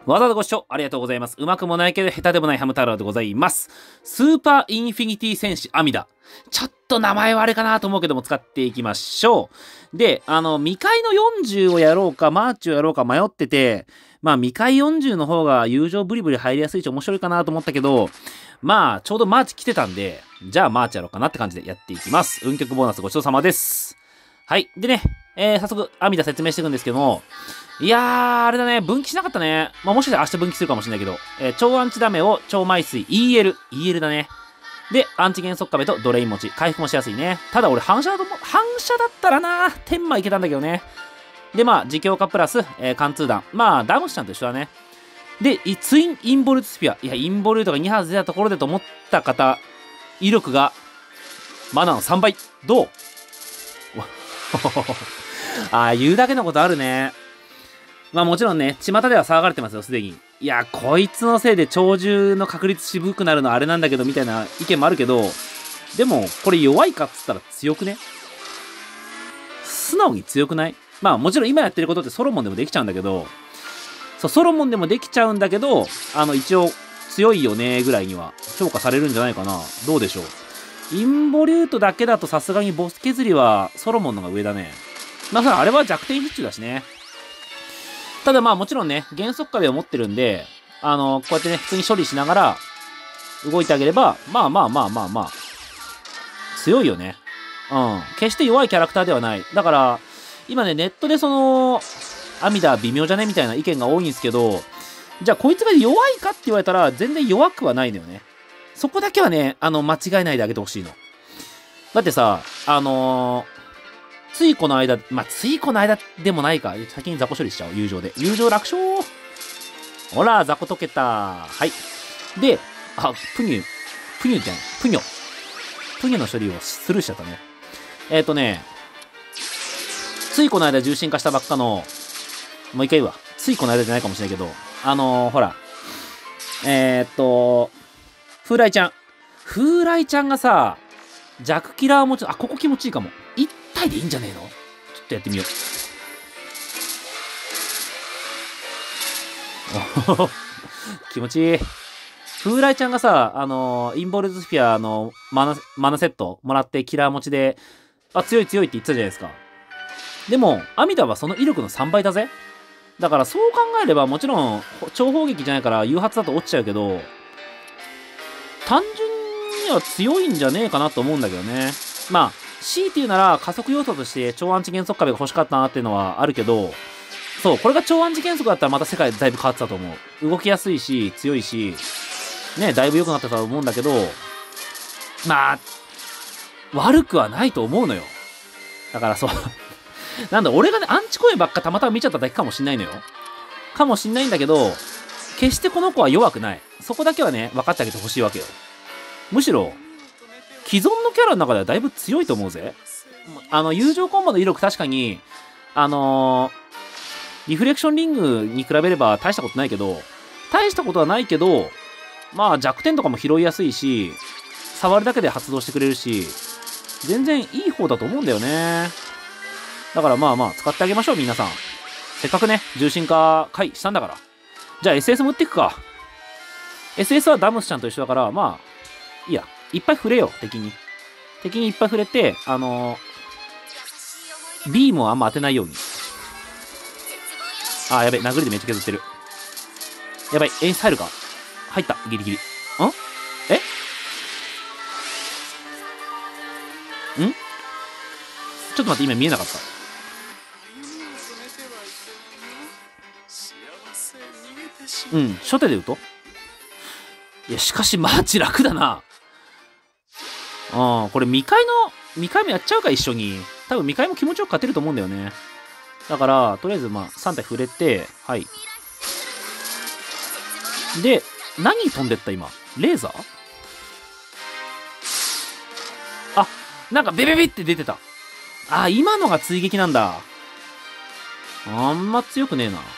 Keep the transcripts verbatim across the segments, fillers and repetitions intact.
わざわざご視聴ありがとうございます。うまくもないけど下手でもないハム太郎でございます。スーパーインフィニティ戦士アミダ。ちょっと名前はあれかなと思うけども使っていきましょう。で、あの、未開のよんじゅうをやろうか、マーチをやろうか迷ってて、まあ未開よんじゅうの方が友情ブリブリ入りやすいし面白いかなと思ったけど、まあちょうどマーチ来てたんで、じゃあマーチやろうかなって感じでやっていきます。運極ボーナスごちそうさまです。はい。でね、えー、早速、アミダ説明していくんですけども、いやー、あれだね、分岐しなかったね。まあ、もしかしたら明日分岐するかもしれないけど、えー、超アンチダメを超枚水 イーエル、イーエル だね。で、アンチ元速壁とドレイン持ち、回復もしやすいね。ただ俺反射だと思う、反射だったらな、天魔いけたんだけどね。で、まあ、自強化プラス、えー、貫通弾。まあ、ダムシちゃんと一緒だね。で、ツインインボルトスピア。いや、インボルトがに発出たところでと思った方、威力が、マナのさんばい。どうああ、言うだけのことあるね。まあもちろんね、巷では騒がれてますよ、すでに。いや、こいつのせいで鳥獣の確率渋くなるのあれなんだけど、みたいな意見もあるけど、でも、これ弱いかっつったら強くね？素直に強くない？まあもちろん今やってることってソロモンでもできちゃうんだけど、そう、ソロモンでもできちゃうんだけど、あの、一応、強いよね、ぐらいには評価されるんじゃないかな。どうでしょう。インボリュートだけだとさすがにボス削りはソロモンのが上だね。まあ、あれは弱点必中だしね。ただまあもちろんね、減速壁を持ってるんで、あの、こうやってね、普通に処理しながら動いてあげれば、まあまあまあまあまあ、強いよね。うん。決して弱いキャラクターではない。だから、今ね、ネットでその、アミダ微妙じゃねみたいな意見が多いんですけど、じゃあこいつが弱いかって言われたら、全然弱くはないのよね。そこだけはね、あの、間違えないであげてほしいの。だってさ、あのー、ついこの間、まあ、ついこの間でもないか。先に雑魚処理しちゃおう。友情で。友情楽勝。ほら、雑魚解けた。はい。で、あ、プニュ、プニュじゃん。プニョ。プニョの処理をスルーしちゃったね。えっ、ー、とね、ついこの間重心化したばっかの、もう一回言うわ。ついこの間じゃないかもしれないけど、あのー、ほら、えっ、ー、と、風来ちゃん。風来ちゃんがさ、弱キラーもちょっと、あ、ここ気持ちいいかも。いち体でいいんじゃねえの？ちょっとやってみよう。気持ちいい。風来ちゃんがさ、あのー、インボルズスフィアのマナ、マナセットもらってキラー持ちで、あ、強い強いって言ってたじゃないですか。でも、アミダはその威力のさんばいだぜ。だからそう考えればもちろん、超砲撃じゃないから誘発だと落ちちゃうけど、単純には強いんじゃねえかなと思うんだけどね。まあ、強いて言うなら加速要素として超アンチ減速壁が欲しかったなっていうのはあるけど、そう、これが超アンチ減速だったらまた世界だいぶ変わってたと思う。動きやすいし、強いし、ね、だいぶ良くなってたと思うんだけど、まあ、悪くはないと思うのよ。だからそう。なんだ、俺がね、アンチ声ばっかたまたま見ちゃっただけかもしんないのよ。かもしんないんだけど、決してこの子は弱くない。そこだけはね、分かってあげてほしいわけよ。むしろ、既存のキャラの中ではだいぶ強いと思うぜ。あの、友情コンボの威力確かに、あのー、リフレクションリングに比べれば大したことないけど、大したことはないけど、まあ弱点とかも拾いやすいし、触るだけで発動してくれるし、全然いい方だと思うんだよね。だからまあまあ使ってあげましょう皆さん。せっかくね、重心化回したんだから。じゃあ エスエス も打っていくか。エスエス はダムスちゃんと一緒だから、まあ、いいや。いっぱい触れよ、敵に。敵にいっぱい触れて、あのー、ビームをあんま当てないように。あー、やべ、殴りでめっちゃ削ってる。やばい、演出入るか？入った、ギリギリ。ん？え？ん？ちょっと待って、今見えなかった。うん、初手で打とう。いや、しかしマーチ楽だな。ああ、これ未開の、未開もやっちゃうか一緒に。多分未開も気持ちよく勝てると思うんだよね。だから、とりあえずまあさん体触れて、はい。で、何飛んでった今？レーザー？あ、なんかベベベって出てた。あ、今のが追撃なんだ。あんま強くねえな。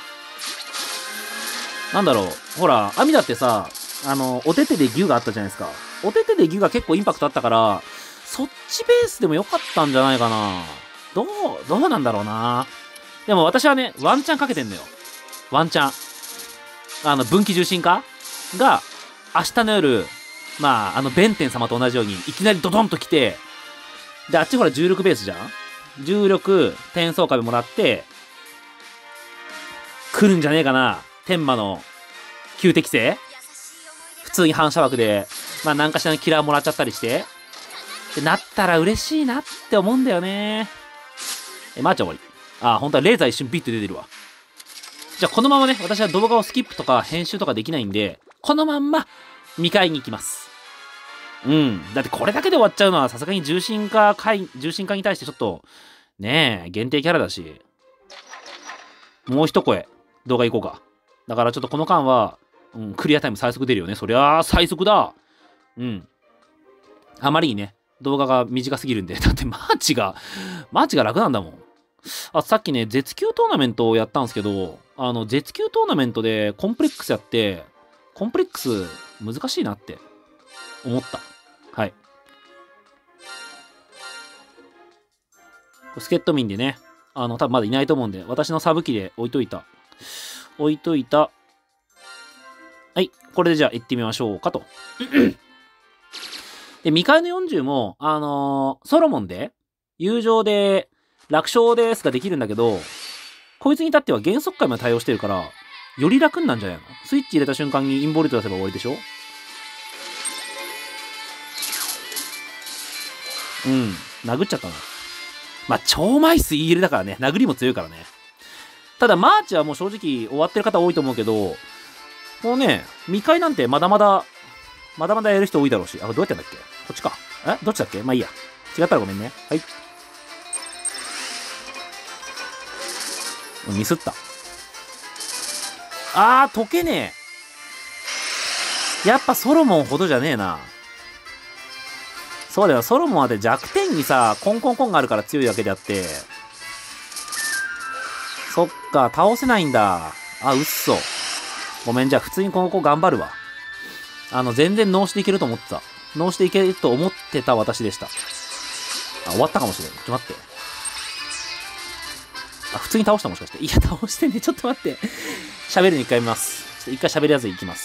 なんだろう。ほら、アミダってさ、あの、お手手でギュがあったじゃないですか。お手手でギュが結構インパクトあったから、そっちベースでもよかったんじゃないかな。どう、どうなんだろうな。でも私はね、ワンチャンかけてんのよ。ワンチャン。 あの、分岐重心化が、明日の夜、まあ、あの、弁天様と同じように、いきなりドドンと来て、で、あっちほら重力ベースじゃん？重力、転送壁もらって、来るんじゃねえかな？天魔の、旧適正？普通に反射枠で、まあ、何かしらのキラーもらっちゃったりして、ってなったら嬉しいなって思うんだよね。え、マーチは終わり。あ、本当はレーザー一瞬ビッと出てるわ。じゃあこのままね、私は動画をスキップとか編集とかできないんで、このまんま見返に行きます。うん。だってこれだけで終わっちゃうのはさすがに重心化、重心化に対してちょっと、ねえ、限定キャラだし。もう一声、動画行こうか。だからちょっとこの間は、うん、クリアタイム最速出るよね。そりゃあ最速だ。うん。あまりにね、動画が短すぎるんで。だってマーチが、マーチが楽なんだもん。あ、さっきね、絶級トーナメントをやったんですけど、あの、絶級トーナメントでコンプレックスやって、コンプレックス難しいなって思った。はい。助っ人民でね、あの、多分まだいないと思うんで、私のサブ機で置いといた。置いといた。はい。これでじゃあ行ってみましょうかと。で、未開のよんじゅうも、あのー、ソロモンで、友情で、楽勝ですができるんだけど、こいつに至っては減速回まで対応してるから、より楽になんじゃないの？スイッチ入れた瞬間にインボルト出せば終わりでしょ？うん。殴っちゃったな。まあ、超枚数 イーエル だからね。殴りも強いからね。ただ、マーチはもう正直終わってる方多いと思うけど、もうね、未開なんてまだまだ、まだまだやる人多いだろうし。あ、どうやってんだっけ？こっちか。え？どっちだっけ？まあいいや。違ったらごめんね。はい。ミスった。あー、解けねえ。やっぱソロモンほどじゃねえな。そうだよ、ソロモンはで弱点にさ、コンコンコンがあるから強いわけであって。そっか、倒せないんだ。あ、うっそ。ごめん、じゃあ普通にこの子頑張るわ。あの、全然脳死でいけると思ってた。脳死でいけると思ってた私でした。あ、終わったかもしれん。ちょっと待って。あ、普通に倒したもしかして。いや、倒してね。ちょっと待って。喋るに一回見ます。ちょっと一回喋るやついきます。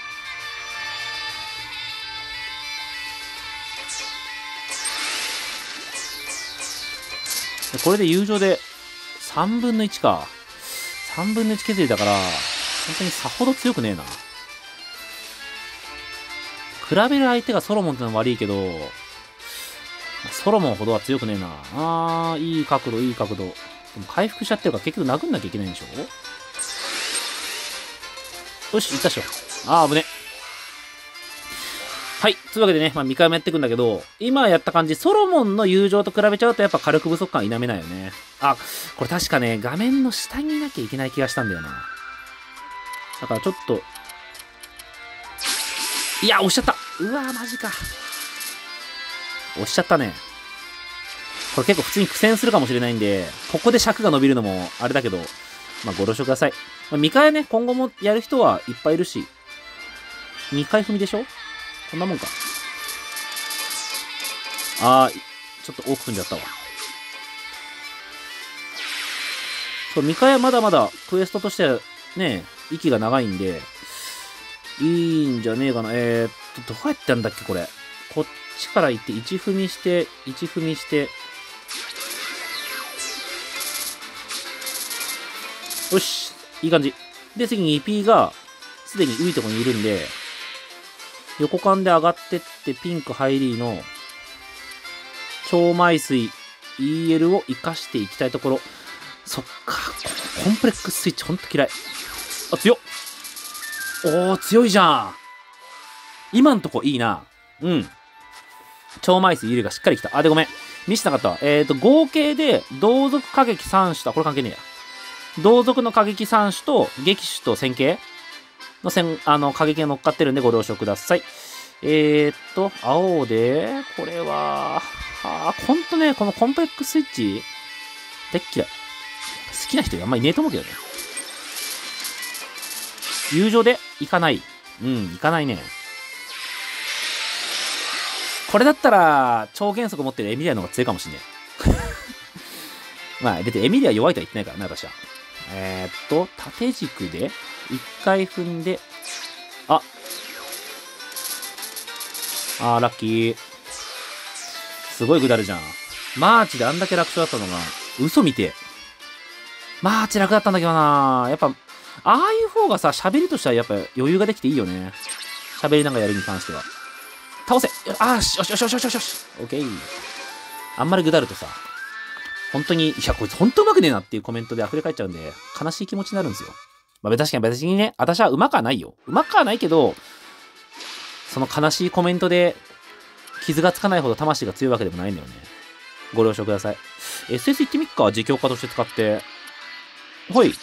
これで友情でさんぶんのいちか。さんぶんのいち削りだから、本当にさほど強くねえな。比べる相手がソロモンってのは悪いけど、ソロモンほどは強くねえな。あー、いい角度、いい角度。でも回復しちゃってるから結局殴んなきゃいけないんでしょ？よし、いったっしょ。あー、危ね。はい。というわけでね、まあ、にかいもやっていくんだけど、今やった感じ、ソロモンの友情と比べちゃうとやっぱ火力不足感否めないよね。あ、これ確かね、画面の下にいなきゃいけない気がしたんだよな。だからちょっと、いや、押しちゃった。うわー、マジか。押しちゃったね。これ結構普通に苦戦するかもしれないんで、ここで尺が伸びるのもあれだけど、まあ、ご了承ください。まあ、にかいね、今後もやる人はいっぱいいるし、にかい踏みでしょ？こんなもんか。あー、ちょっと多く踏んじゃったわ。そう、にかいはまだまだクエストとしてはね、息が長いんで、いいんじゃねえかな。えーっと、どうやってやんだっけ、これ。こっちから行って、いち踏みして、いち踏みして、よし、いい感じ。で、次に にピー が、すでにいいとこにいるんで、横間で上がってって、ピンクハイリーの、超枚水 イーエル を活かしていきたいところ。そっか、コンプレックススイッチほんと嫌い。あ、強っ。おー、強いじゃん。今んとこいいな。うん。超枚数イーエルがしっかりきた。あ、でごめん。見せなかったわ。えっと、合計で、同族過激さん種と、これ関係ねえや。同族の過激さん種と、撃種と線形の線、あの、過激が乗っかってるんでご了承ください。えー、っと、青で、これは、はあ、ほんとね、このコンプレックススイッチ、でっ嫌い。好きな人あんまいねえと思うけどね。友情で行かない。うん、行かないね。これだったら、超減速持ってるエミリアの方が強いかもしんねえ。まあ、だってエミリア弱いとは言ってないからね、私は。えー、っと、縦軸で一回踏んで、ああー、ラッキー。すごいグダルじゃん。マーチであんだけ楽勝だったのが、嘘見て。マーチ楽だったんだけどな。やっぱ、ああいう方がさ、喋りとしてはやっぱ余裕ができていいよね。喋りながらやるに関しては。倒せあーし、よしよしよしよしよしよし。オッケー。あんまりグダるとさ、本当に、いや、こいつ本当うまくねえなっていうコメントで溢れ返っちゃうんで、悲しい気持ちになるんですよ。まあ、確かに別にね、私はうまくはないよ。うまくはないけど、その悲しいコメントで傷がつかないほど魂が強いわけでもないんだよね。ご了承ください。エスエス 行ってみっか、自強化として使って。ほい。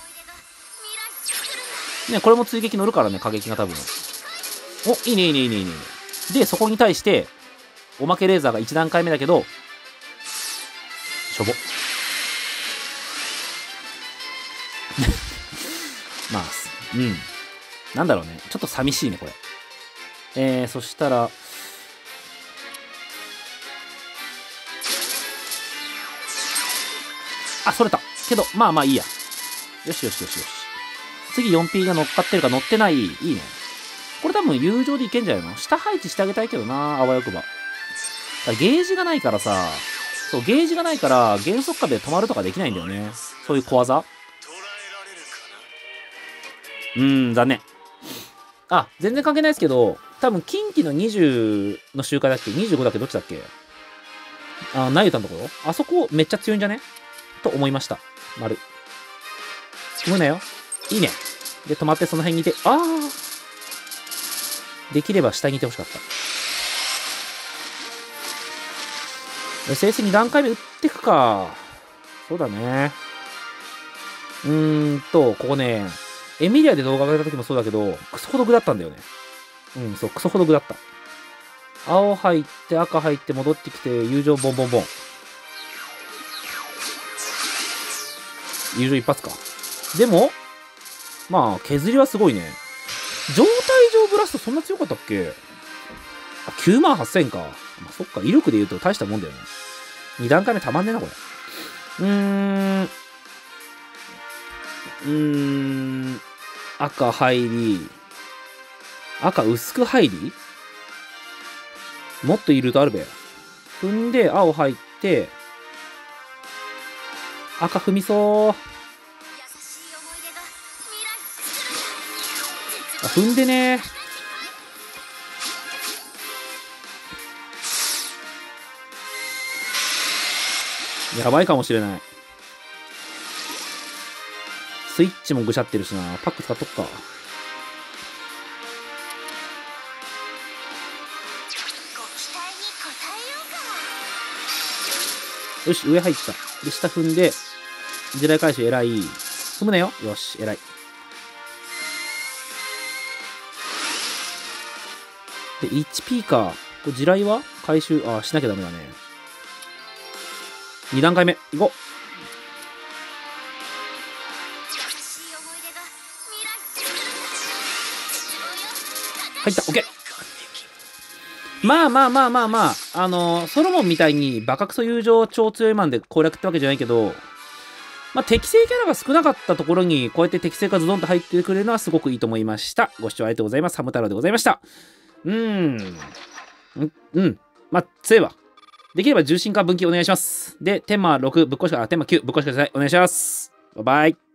ね、これも追撃乗るからね、過激が多分。お、いいね、いいね、いいね、いいね。で、そこに対して、おまけレーザーがいち段階目だけど、しょぼ。まあ、うん。なんだろうね。ちょっと寂しいね、これ。えー、そしたら、あ、それた。けど、まあまあいいや。よしよしよしよし。次 よんピー が乗っかってるか乗ってない。いいね。これ多分友情でいけんじゃないの？下配置してあげたいけどな、あわよくば。ゲージがないからさ、そう、ゲージがないから、減速壁で止まるとかできないんだよね。そういう小技。うーん、残念。あ、全然関係ないですけど、多分近畿のにじゅうの周回だっけ ?にじゅうご だっけどっちだっけあ、ナユタのところあそこめっちゃ強いんじゃねと思いました。丸。踏むなよ。いいね。で、止まってその辺にいて、あー。できれば下にいてほしかった。エスエスに 段階目打ってくか。そうだね。うーんと、ここね、エミリアで動画上げた時もそうだけど、クソほど具だったんだよね。うん、そう、クソほど具だった。青入って、赤入って戻ってきて、友情ボンボンボン。友情一発か。でも、まあ、削りはすごいね。状態上ブラストそんな強かったっけ？あ、きゅうまんはっせんか。まあ、そっか、威力で言うと大したもんだよね。に段階目たまんねえな、これ。うーん。うーん。赤入り。赤薄く入りもっといるとあるべ。踏んで、青入って、赤踏みそう。あ、踏んでね。やばいかもしれない。スイッチもぐしゃってるしな。パック使っとくか。よし、上入った。で、下踏んで、地雷回収偉い。踏むなよ。よし、偉い。で、いちピー か。これ地雷は回収、あ、しなきゃダメだね。に段階目。いこう。入った。オッケー。まあまあまあまあまあ、あのー、ソロモンみたいにバカクソ友情超強いマンで攻略ってわけじゃないけど、まあ適正キャラが少なかったところに、こうやって適正がズドンと入ってくれるのはすごくいいと思いました。ご視聴ありがとうございます。ハム太郎でございました。うーん。んうん。まあ、強いわ。できれば重心化分岐お願いします。で、テンマろくぶっ壊しか、あ、テンマきゅうぶっ壊してください。お願いします。バイバイ。